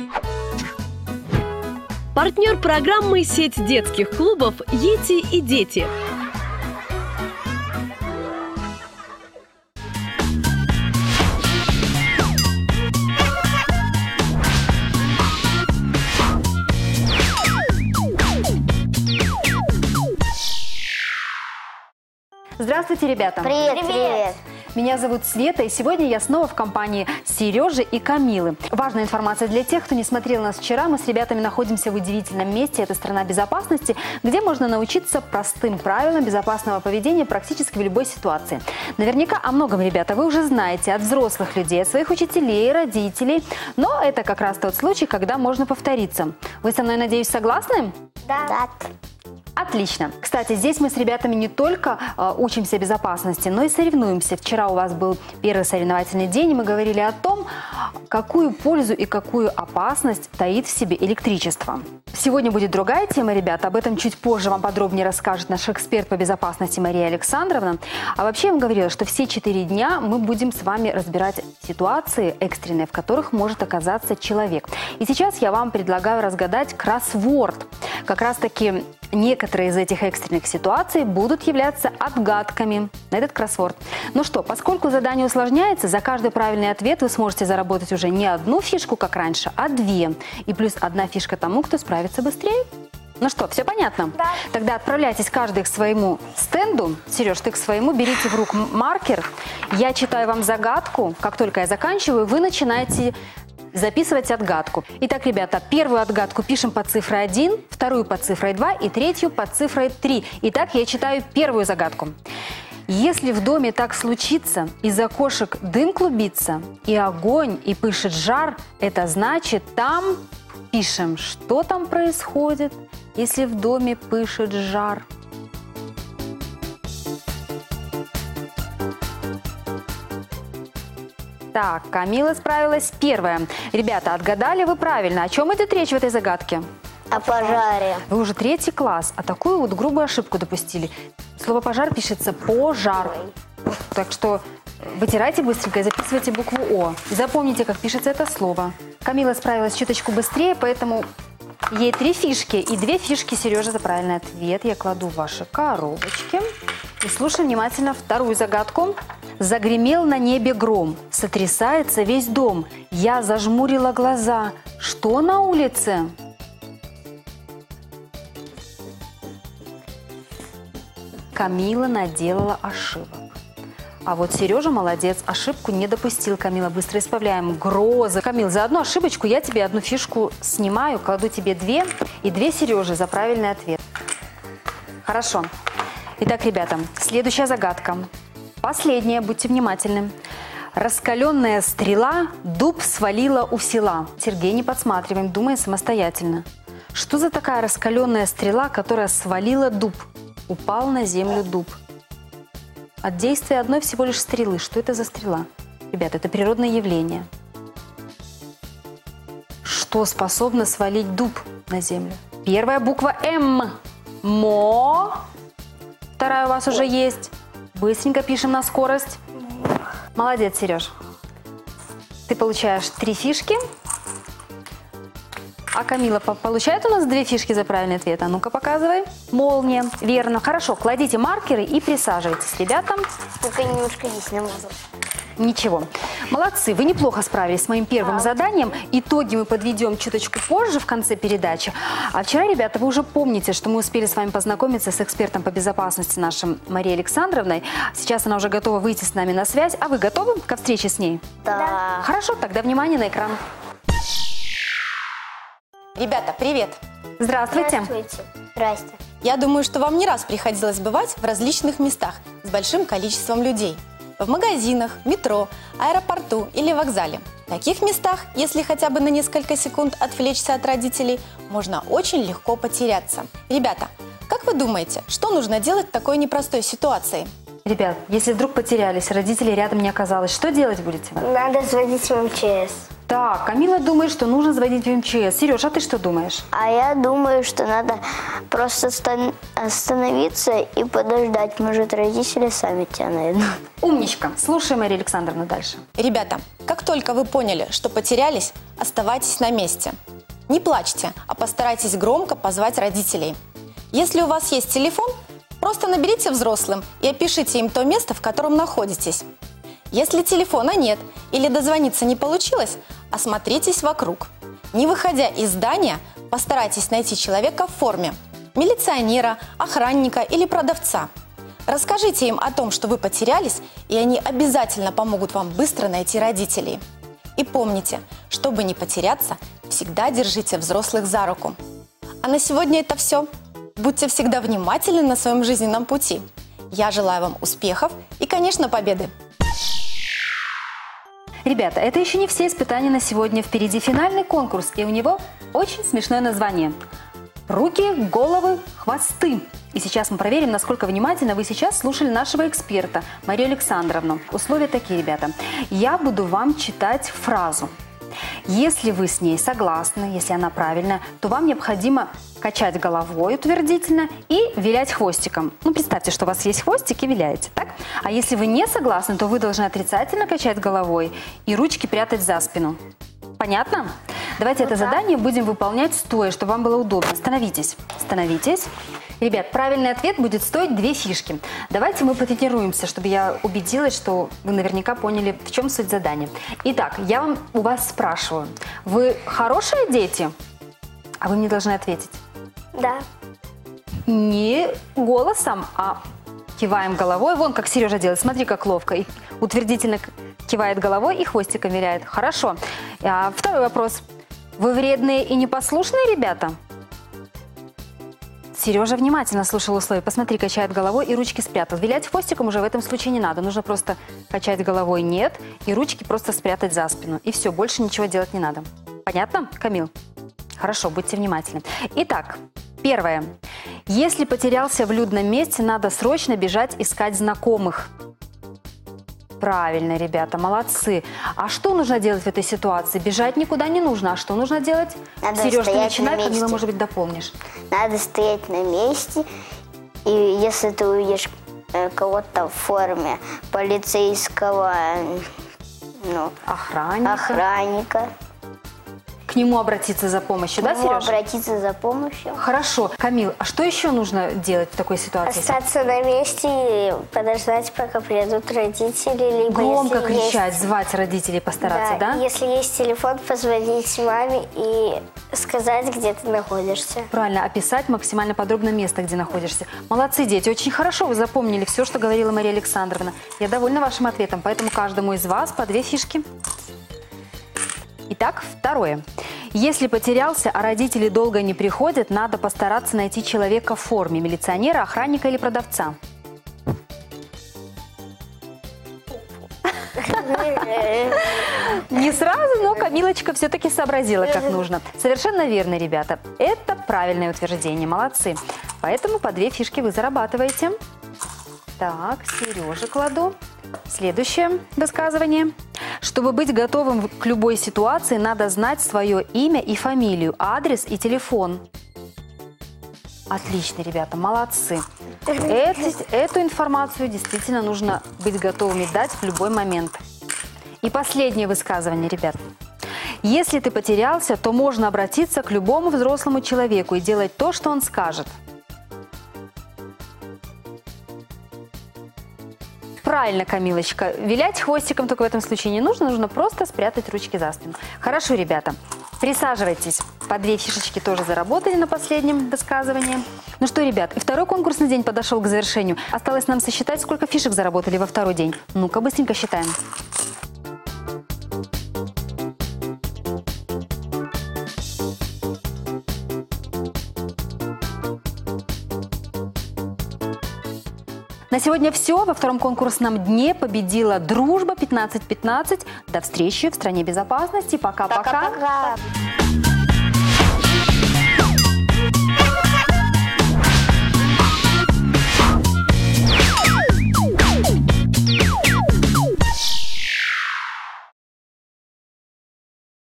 Партнер программы «Сеть детских клубов «Ети и дети». Здравствуйте, ребята! Привет, привет! Меня зовут Света, и сегодня я снова в компании Сережи и Камилы. Важная информация для тех, кто не смотрел нас вчера. Мы с ребятами находимся в удивительном месте. Это страна безопасности, где можно научиться простым правилам безопасного поведения практически в любой ситуации. Наверняка о многом, ребята, вы уже знаете от взрослых людей, от своих учителей, родителей. Но это как раз тот случай, когда можно повториться. Вы со мной, надеюсь, согласны? Да. Отлично. Кстати, здесь мы с ребятами не только учимся безопасности, но и соревнуемся. Вчера у вас был первый соревновательный день, и мы говорили о том, какую пользу и какую опасность таит в себе электричество. Сегодня будет другая тема, ребята. Об этом чуть позже вам подробнее расскажет наш эксперт по безопасности Мария Александровна. А вообще я вам говорила, что все 4 дня мы будем с вами разбирать ситуации экстренные, в которых может оказаться человек. И сейчас я вам предлагаю разгадать кроссворд. Как раз-таки некоторые из этих экстренных ситуаций будут являться отгадками на этот кроссворд. Ну что, поскольку задание усложняется, за каждый правильный ответ вы сможете заработать уже не одну фишку, как раньше, а 2. И плюс 1 фишка тому, кто справится быстрее. Ну что, все понятно? Да. Тогда отправляйтесь каждый к своему стенду. Сереж, ты к своему, берите в руку маркер. Я читаю вам загадку. Как только я заканчиваю, вы начинаете записывать отгадку. Итак, ребята, первую отгадку пишем под цифрой 1, вторую под цифрой 2 и третью под цифрой 3. Итак, я читаю первую загадку. Если в доме так случится, из окошек дым клубится, и огонь, и пышет жар, это значит, там пишем, что там происходит, если в доме пышет жар. Так, Камила справилась первая. Ребята, отгадали вы правильно. О чем идет речь в этой загадке? О пожаре. Вы уже 3 класс, а такую вот грубую ошибку допустили. Слово «пожар» пишется «пожар». Так что вытирайте быстренько и записывайте букву «О». Запомните, как пишется это слово. Камила справилась чуточку быстрее, поэтому ей 3 фишки и 2 фишки Сережа за правильный ответ. Я кладу в ваши коробочки. И слушаем внимательно вторую загадку. Загремел на небе гром, сотрясается весь дом. Я зажмурила глаза. Что на улице? Камила наделала ошибок. А вот Сережа молодец, ошибку не допустил. Камила, быстро исправляем. Грозы. Камил, за одну ошибочку я тебе 1 фишку снимаю, кладу тебе 2 и 2 Сережи за правильный ответ. Хорошо. Итак, ребята, следующая загадка. Последняя, будьте внимательны. Раскаленная стрела дуб свалила у села. Сергей, не подсматриваем, думаем самостоятельно. Что за такая раскаленная стрела, которая свалила дуб? Упал на землю дуб. От действия одной всего лишь стрелы. Что это за стрела? Ребята, это природное явление. Что способно свалить дуб на землю? Первая буква М. Мо. Вторая у вас уже есть. Быстренько пишем на скорость. Молодец, Сереж. Ты получаешь 3 фишки. А Камила получает у нас 2 фишки за правильный ответ. А ну-ка, показывай. Молния. Верно. Хорошо, кладите маркеры и присаживайтесь, ребята. Только немножко здесь намазал. Ничего. Молодцы, вы неплохо справились с моим первым заданием. Итоги мы подведем чуточку позже, в конце передачи. А вчера, ребята, вы уже помните, что мы успели с вами познакомиться с экспертом по безопасности нашим Марией Александровной. Сейчас она уже готова выйти с нами на связь. А вы готовы ко встрече с ней? Да. Хорошо, тогда внимание на экран. Ребята, привет! Здравствуйте. Здравствуйте. Здрасте. Я думаю, что вам не раз приходилось бывать в различных местах с большим количеством людей. В магазинах, метро, аэропорту или вокзале. В таких местах, если хотя бы на несколько секунд отвлечься от родителей, можно очень легко потеряться. Ребята, как вы думаете, что нужно делать в такой непростой ситуации? Ребят, если вдруг потерялись, родителей рядом не оказалось, что делать будете? Надо звонить в МЧС. Так, Камила думает, что нужно звонить в МЧС. Сереж, а ты что думаешь? А я думаю, что надо просто остановиться и подождать. Может, родители сами тебя найдут. Умничка. Слушай, Мария Александровна, дальше. Ребята, как только вы поняли, что потерялись, оставайтесь на месте. Не плачьте, а постарайтесь громко позвать родителей. Если у вас есть телефон, просто наберите взрослым и опишите им то место, в котором находитесь. Если телефона нет или дозвониться не получилось, осмотритесь вокруг. Не выходя из здания, постарайтесь найти человека в форме – милиционера, охранника или продавца. Расскажите им о том, что вы потерялись, и они обязательно помогут вам быстро найти родителей. И помните, чтобы не потеряться, всегда держите взрослых за руку. А на сегодня это все. Будьте всегда внимательны на своем жизненном пути. Я желаю вам успехов и, конечно, победы. Ребята, это еще не все испытания на сегодня. Впереди финальный конкурс, и у него очень смешное название. Руки, головы, хвосты. И сейчас мы проверим, насколько внимательно вы сейчас слушали нашего эксперта, Марию Александровну. Условия такие, ребята. Я буду вам читать фразу. Если вы с ней согласны, если она правильная, то вам необходимо качать головой утвердительно и вилять хвостиком. Ну, представьте, что у вас есть хвостик и виляете, так? А если вы не согласны, то вы должны отрицательно качать головой и ручки прятать за спину. Понятно? Давайте это задание будем выполнять стоя, чтобы вам было удобно. Становитесь. Становитесь. Ребят, правильный ответ будет стоить 2 фишки. Давайте мы потренируемся, чтобы я убедилась, что вы наверняка поняли, в чем суть задания. Итак, я у вас спрашиваю. Вы хорошие дети? А вы мне должны ответить. Да. Не голосом, а киваем головой. Вон, как Сережа делает. Смотри, как ловко. И утвердительно кивает головой и хвостиком виляет. Хорошо. А второй вопрос. Вы вредные и непослушные ребята? Сережа внимательно слушал условия. Посмотри, качает головой и ручки спрятал. Вилять хвостиком уже в этом случае не надо. Нужно просто качать головой нет и ручки просто спрятать за спину. И все, больше ничего делать не надо. Понятно, Камил? Хорошо, будьте внимательны. Итак, первое. Если потерялся в людном месте, надо срочно бежать искать знакомых. Правильно, ребята, молодцы. А что нужно делать в этой ситуации? Бежать никуда не нужно. А что нужно делать? Надо Сереж, ты стоять начинай, на месте. Камила, может быть, дополнишь. Надо стоять на месте, и если ты увидишь кого-то в форме полицейского, охранника, К нему обратиться за помощью, да, к нему Сереж? обратиться за помощью. Хорошо. Камил, а что еще нужно делать в такой ситуации? Остаться на месте и подождать, пока придут родители. Либо Громко если кричать, есть... звать родителей, постараться, да? Если есть телефон, позвонить маме и сказать, где ты находишься. Правильно, описать максимально подробно место, где находишься. Молодцы, дети, очень хорошо вы запомнили все, что говорила Мария Александровна. Я довольна вашим ответом, поэтому каждому из вас по 2 фишки. Итак, второе. Если потерялся, а родители долго не приходят, надо постараться найти человека в форме – милиционера, охранника или продавца. Не сразу, но Камилочка все-таки сообразила, как нужно. Совершенно верно, ребята. Это правильное утверждение. Молодцы. Поэтому по 2 фишки вы зарабатываете. Так, Сереже кладу. Следующее высказывание. Чтобы быть готовым к любой ситуации, надо знать свое имя и фамилию, адрес и телефон. Отлично, ребята, молодцы. Эту информацию действительно нужно быть готовыми дать в любой момент. И последнее высказывание, ребят. Если ты потерялся, то можно обратиться к любому взрослому человеку и делать то, что он скажет. Правильно, Камилочка. Вилять хвостиком только в этом случае не нужно. Нужно просто спрятать ручки за спину. Хорошо, ребята. Присаживайтесь. По 2 фишечки тоже заработали на последнем высказывании. Ну что, ребят, второй конкурсный день подошел к завершению. Осталось нам сосчитать, сколько фишек заработали во второй день. Ну-ка, быстренько считаем. На сегодня все. Во втором конкурсном дне победила дружба 15-15. До встречи в стране безопасности. Пока-пока. Пока-пока.